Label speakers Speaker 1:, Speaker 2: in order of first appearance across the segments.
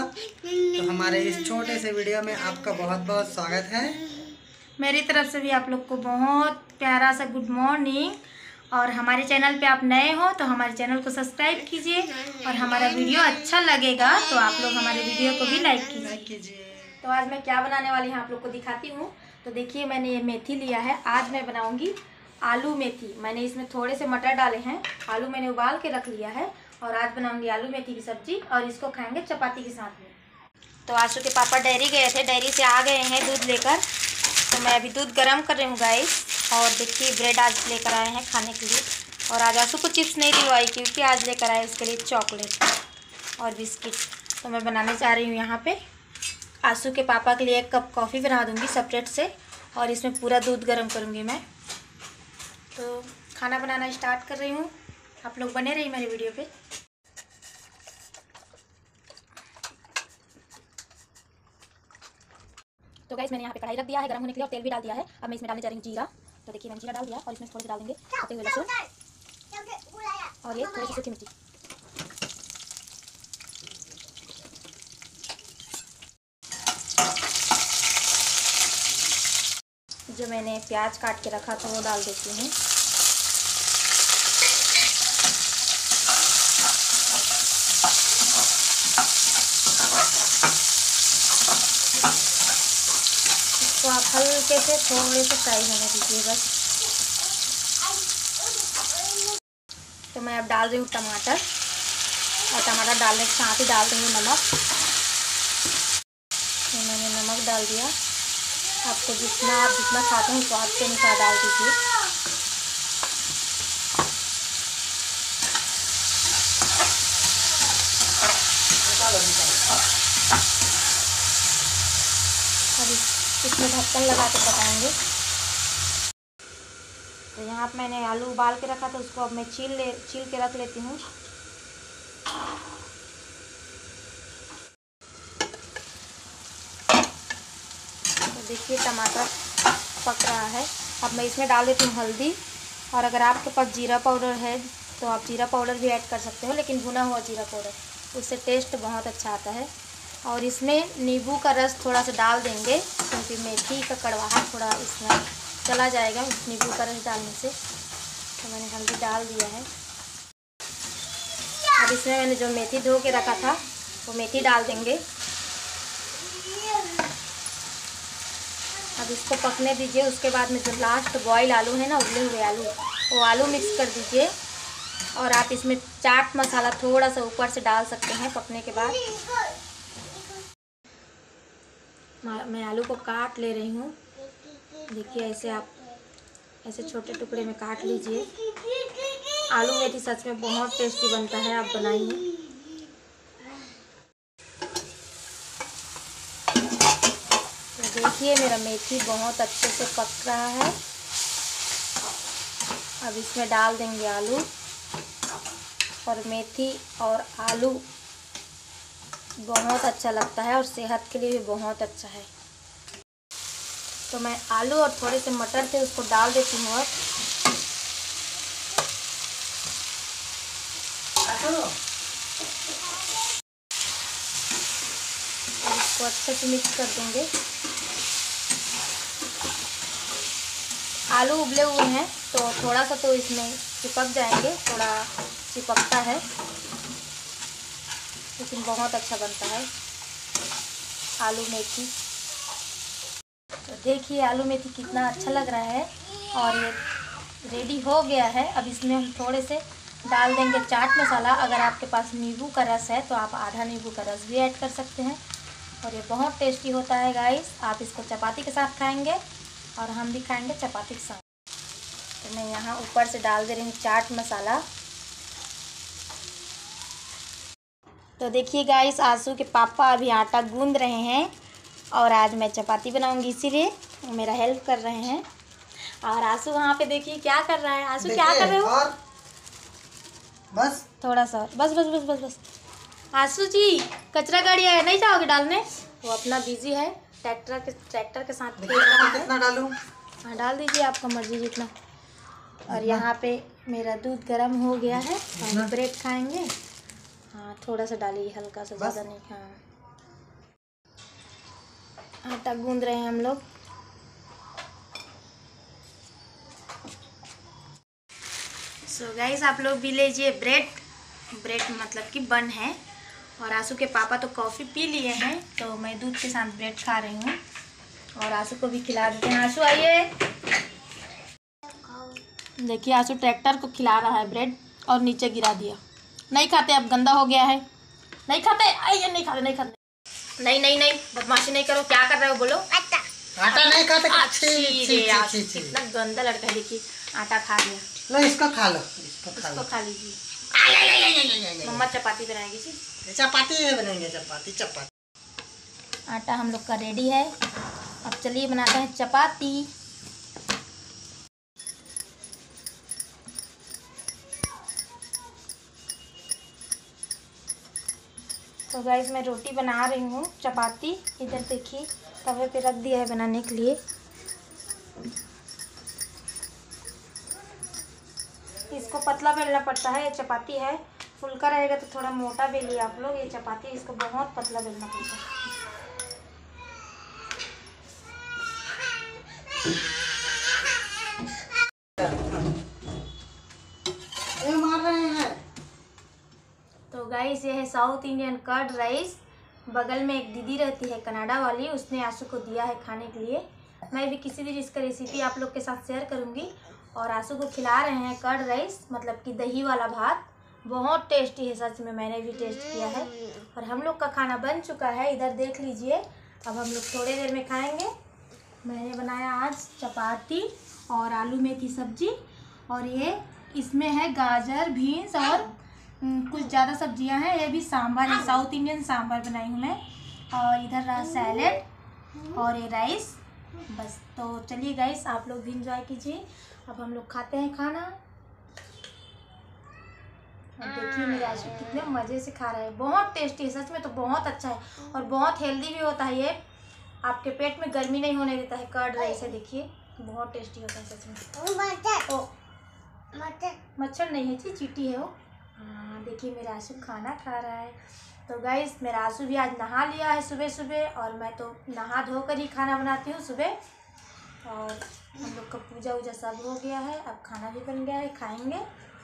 Speaker 1: तो हमारे इस छोटे से वीडियो में आपका बहुत बहुत स्वागत है।
Speaker 2: मेरी तरफ से भी आप लोग को बहुत प्यारा सा गुड मॉर्निंग। और हमारे चैनल पे आप नए हो तो हमारे चैनल को सब्सक्राइब कीजिए, और हमारा वीडियो अच्छा लगेगा तो आप लोग हमारे वीडियो को भी लाइक कीजिए। तो आज मैं क्या बनाने वाली हूँ आप लोग को दिखाती हूँ। तो देखिए, मैंने ये मेथी लिया है। आज मैं बनाऊँगी आलू मेथी। मैंने इसमें थोड़े से मटर डाले हैं, आलू मैंने उबाल के रख लिया है, और आज बनाऊँगी आलू मेथी की सब्जी, और इसको खाएँगे चपाती के साथ में। तो आशु के पापा डेयरी गए थे, डेयरी से आ गए हैं दूध लेकर। तो मैं अभी दूध गर्म कर रही हूँ गाइस। और देखिए, ब्रेड आज लेकर आए हैं खाने के लिए। और आज आशु को चिप्स नहीं दिलवाई क्योंकि आज लेकर आए उसके लिए चॉकलेट और बिस्किट। तो मैं बनाने जा रही हूँ यहाँ पे आशु के पापा के लिए 1 कप कॉफ़ी बना दूँगी सेपरेट से, और इसमें पूरा दूध गर्म करूँगी मैं। तो खाना बनाना स्टार्ट कर रही हूँ, आप लोग बने रहिए मेरे वीडियो पे। तो गाइस, मैंने यहाँ पे कढ़ाई रख दिया है गर्म होने के लिए, और तेल भी डाल दिया है। अब मैं इसमें डालने जा रही हूँ जीरा। तो देखिए, मैंने जीरा डाल दिया, और इसमें थोड़े से डाल देंगे कटे हुए लहसुन, और ये थोड़ी सी सूखी मिर्ची। जो मैंने प्याज काट के रखा था वो डाल देती हूँ। तो आप हल्के से थोड़े से फ्राई होने दीजिए बस। तो मैं अब डाल रही हूँ टमाटर, और टमाटर डालने के साथ ही डाल रही हूँ नमक। तो मैंने नमक डाल दिया। आपको जितना खाते हैं स्वाद के अनुसार डाल दीजिए। अब इसमें ढक्कन लगा के पकाएंगे। तो यहाँ पे मैंने आलू उबाल के रखा था, उसको अब मैं छील के रख लेती हूँ। तो देखिए, टमाटर पक रहा है। अब मैं इसमें डाल देती हूँ हल्दी, और अगर आपके पास जीरा पाउडर है तो आप जीरा पाउडर भी ऐड कर सकते हो, लेकिन भुना हुआ जीरा पाउडर, उससे टेस्ट बहुत अच्छा आता है। और इसमें नींबू का रस थोड़ा सा डाल देंगे, क्योंकि मेथी का कड़वाहट थोड़ा इसमें चला जाएगा नींबू का रस डालने से। तो मैंने हल्दी डाल दिया है। अब इसमें मैंने जो मेथी धो के रखा था वो मेथी डाल देंगे। अब इसको पकने दीजिए। उसके बाद में जो लास्ट बॉयल आलू है ना, उबले हुए आलू, वो आलू मिक्स कर दीजिए। और आप इसमें चाट मसाला थोड़ा सा ऊपर से डाल सकते हैं पकने के बाद। मैं आलू को काट ले रही हूँ। देखिए, ऐसे आप ऐसे छोटे टुकड़े में काट लीजिए। आलू मेथी सच में बहुत टेस्टी बनता है, आप बनाइए। तो देखिए, मेरा मेथी बहुत अच्छे से पक रहा है। अब इसमें डाल देंगे आलू। और मेथी और आलू बहुत अच्छा लगता है, और सेहत के लिए भी बहुत अच्छा है। तो मैं आलू और थोड़े से मटर थे उसको डाल देती हूँ। और इसको अच्छे से मिक्स कर देंगे। आलू उबले हुए हैं तो थोड़ा सा तो इसमें चिपक जाएंगे, थोड़ा चिपकता है, लेकिन बहुत अच्छा बनता है आलू मेथी। तो देखिए, आलू मेथी कितना अच्छा लग रहा है, और ये रेडी हो गया है। अब इसमें हम थोड़े से डाल देंगे चाट मसाला। अगर आपके पास नींबू का रस है तो आप आधा नींबू का रस भी ऐड कर सकते हैं, और ये बहुत टेस्टी होता है गाइस। आप इसको चपाती के साथ खाएंगे, और हम भी खाएंगे चपाती के साथ। तो मैं यहाँ ऊपर से डाल दे रही हूँ चाट मसाला। तो देखिए गाइस, आशु के पापा अभी आटा गूंद रहे हैं, और आज मैं चपाती बनाऊंगी, इसीलिए मेरा हेल्प कर रहे हैं। और आशु वहाँ पे देखिए क्या कर रहा है। आशु क्या कर रहे हो?
Speaker 1: और बस
Speaker 2: थोड़ा सा, बस बस बस बस बस। आशु जी, कचरा गाड़ी है, नहीं जाओगे डालने? वो अपना बिजी है, ट्रैक्टर के साथ खेल रहा है।
Speaker 1: कितना डालूं?
Speaker 2: हाँ, डाल दीजिए, आपका मर्जी जितना। और यहाँ पे मेरा दूध गर्म हो गया है, हम ब्रेड खाएंगे। हाँ, थोड़ा सा डालिए, हल्का सा, ज़्यादा नहीं। हाँ, आटा गूंद रहे हैं हम लोग। सो गाइस आप लोग भी लीजिए ब्रेड मतलब कि बन है। और आंसू के पापा तो कॉफ़ी पी लिए हैं, तो मैं दूध के साथ ब्रेड खा रही हूँ और आंसू को भी खिला देते हैं। आंसू आइए, देखिए आंसू ट्रैक्टर को खिला रहा है ब्रेड और नीचे गिरा दिया। नहीं खाते, अब गंदा हो गया है, नहीं खाते। आइए, नहीं खाते। नहीं बदमाशी नहीं करो। क्या कर रहे हो बोलो?
Speaker 1: आटा नहीं खाते।
Speaker 2: कितना गंदा लड़का है, देखिए आटा खा गया।
Speaker 1: लो इसको खा लो,
Speaker 2: इसको खा लीजिए। मम्मा चपाती बनाएगी जी।
Speaker 1: चपाती बनेंगे, चपाती।
Speaker 2: आटा हम लोग का रेडी है। अब चलिए बनाते हैं चपाती। तो गाइस मैं रोटी बना रही हूँ, चपाती इधर देखिए तवे पे रख दिया है बनाने के लिए। इसको पतला बेलना पड़ता है, ये चपाती है। फुल्का रहेगा तो थोड़ा मोटा बेलिए आप लोग। ये चपाती इसको बहुत पतला बेलना पड़ता है।
Speaker 1: ये मार रहे हैं।
Speaker 2: तो गाइस ये है साउथ इंडियन कर्ड राइस। बगल में एक दीदी रहती है कनाडा वाली, उसने आंसू को दिया है खाने के लिए। मैं भी किसी दिन इसका रेसिपी आप लोग के साथ शेयर करूँगी। और आंसू को खिला रहे हैं कर्ड राइस, मतलब कि दही वाला भात। बहुत टेस्टी है, सच में मैंने भी टेस्ट किया है। और हम लोग का खाना बन चुका है, इधर देख लीजिए। अब हम लोग थोड़ी देर में खाएंगे। मैंने बनाया आज चपाती और आलू मेथी सब्जी, और ये इसमें है गाजर, बीन्स और कुछ ज़्यादा सब्जियां हैं। ये भी सांभर है, साउथ इंडियन सांभर बनाई हूँ मैं। और इधर रहा सैलेड और ये राइस। बस, तो चलिए गाइस आप लोग भी इंजॉय कीजिए। अब हम लोग खाते हैं खाना। अब देखिए मेरे आंसू कितने मज़े से खा रहे हैं। बहुत टेस्टी है, सच में तो बहुत अच्छा है और बहुत हेल्दी भी होता है। ये आपके पेट में गर्मी नहीं होने देता है। कर्ड राइस है, देखिए बहुत टेस्टी होता है सच में। ओ मच्छर नहीं है जी, चींटी है वो। हाँ देखिए मेरा आंसू खाना खा रहा है। तो गाइस मेरा आंसू भी आज नहा लिया है सुबह, और मैं तो नहा धोकर ही खाना बनाती हूँ सुबह। और हम लोग का पूजा वूजा सब हो गया है, अब खाना भी बन गया है, खाएंगे।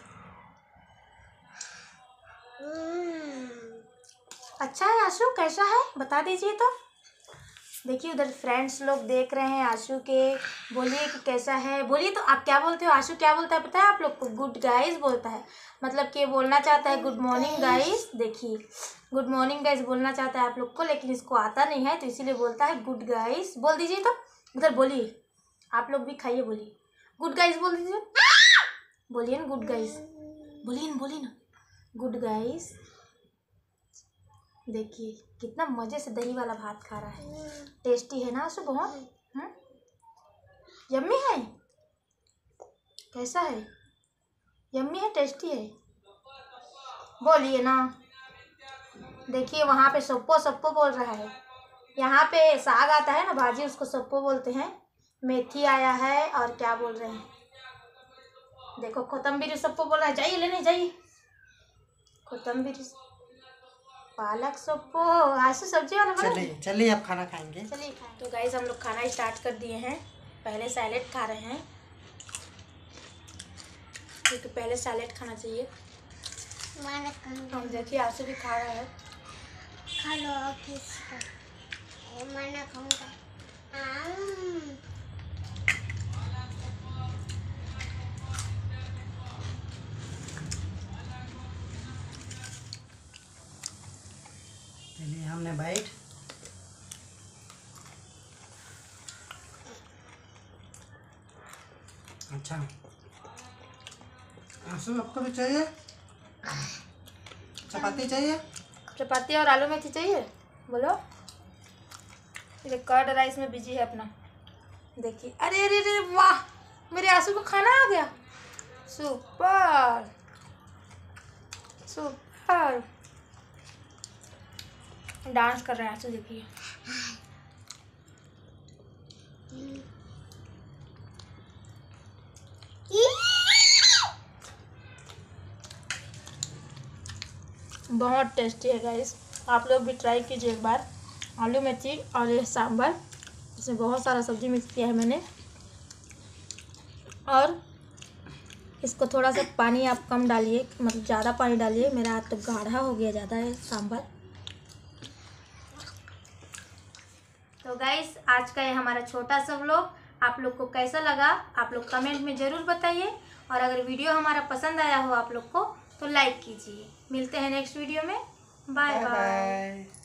Speaker 2: अच्छा है आंसू, कैसा है बता दीजिए। तो देखिए उधर फ्रेंड्स लोग देख रहे हैं आंसू के। बोलिए कि कैसा है, बोलिए। तो आप क्या बोलते हो? आंसू क्या बोलता है पता है आप लोग को? गुड गाइस बोलता है। मतलब कि बोलना चाहता है गुड मॉर्निंग गाइस। देखिए गुड मॉर्निंग गाइस बोलना चाहता है आप लोग को, लेकिन इसको आता नहीं है तो इसीलिए बोलता है गुड गाइस। बोल दीजिए तो, उधर बोलिए। आप लोग भी खाइए, बोलिए गुड गाइस बोल दीजिए। बोलिए ना गुड गाइस, बोलिए ना गुड गाइस। देखिए कितना मज़े से दही वाला भात खा रहा है। टेस्टी है ना आंसू बहुत? यम्मी है। कैसा है? यम्मी है, टेस्टी है। बोलिए ना। देखिए वहाँ पे सप्पो बोल रहा है। यहाँ पे साग आता है ना भाजी, उसको सप्पो बोलते हैं। मेथी आया है और क्या बोल रहे हैं, देखो कोतंबीर सप्पो बोल रहा है। जाइए लेने जाइए, कोतंबीर पालक सप्पो। आंसू सब्जी वाला बना।
Speaker 1: चलिए अब खाना खाएंगे।
Speaker 2: चलिए खाएं। तो गाइस हम लोग खाना स्टार्ट कर दिए हैं। पहले सैलेड खा रहे हैं, क्योंकि पहले सैलेड खाना चाहिए। हम देखिए आंसू भी खा रहा है। खा लो मैं खाऊंगा।
Speaker 1: चलिए हमने बाइट। अच्छा आंसू आपको भी चाहिए? चपाती चाहिए?
Speaker 2: चपाती और आलू मेथी चाहिए, बोलो। ये कर्ड राइस में बिजी है अपना। देखिए अरे अरे अरे वाह, मेरे आंसू को खाना आ गया। सुपर सुपर डांस कर रहे हैं आंसू, देखिए। बहुत टेस्टी है गाइस, आप लोग भी ट्राई कीजिए एक बार। आलू मेथी और ये सांभर इसमें बहुत सारा सब्जी मिक्स किया है मैंने। और इसको थोड़ा सा पानी आप कम डालिए, मतलब ज़्यादा पानी डालिए, मेरा हाथ तो गाढ़ा हो गया ज़्यादा है सांभर। तो गाइस आज का ये हमारा छोटा सा व्लॉग आप लोग को कैसा लगा आप लोग कमेंट में ज़रूर बताइए। और अगर वीडियो हमारा पसंद आया हो आप लोग को तो लाइक कीजिए। मिलते हैं नेक्स्ट वीडियो में। Bye bye.